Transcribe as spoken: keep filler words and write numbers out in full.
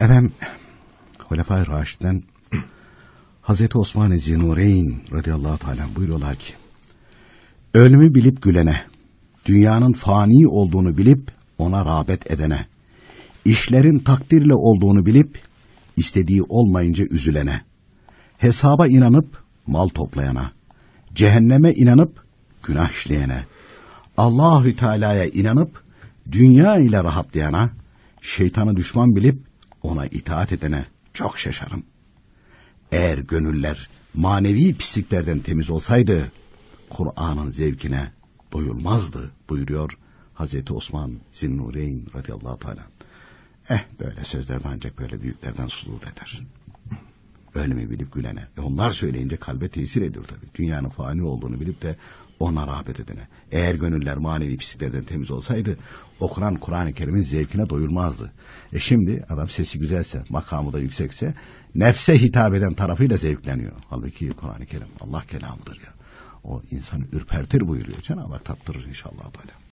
Efendim, Hulefai Raşid'den Hazreti Osman-ı Zinnureyn radıyallahu teala buyuruyorlar ki, ölümü bilip gülene, dünyanın fani olduğunu bilip ona rağbet edene, işlerin takdirle olduğunu bilip istediği olmayınca üzülene, hesaba inanıp mal toplayana, cehenneme inanıp günah işleyene, Allahü Teala'ya inanıp dünya ile rahatlayana, şeytanı düşman bilip ona itaat edene çok şaşarım. Eğer gönüller manevi pisliklerden temiz olsaydı, Kur'an'ın zevkine doyulmazdı buyuruyor Hazreti Osman Zinnureyn radıyallahu teala. Eh böyle sözlerden ancak böyle büyüklerden sudur eder. Ölümü bilip gülene. E onlar söyleyince kalbe tesir ediyor tabii. Dünyanın fani olduğunu bilip de ona rağbet edene. Eğer gönüller manevi pisliklerden temiz olsaydı, okunan Kur'an-ı Kerim'in zevkine doyulmazdı. E şimdi adam sesi güzelse, makamı da yüksekse, nefse hitap eden tarafıyla zevkleniyor. Halbuki Kur'an-ı Kerim Allah kelamıdır ya. O insanı ürpertir buyuruyor. Cenab-ı Hak tattırır inşallah böyle.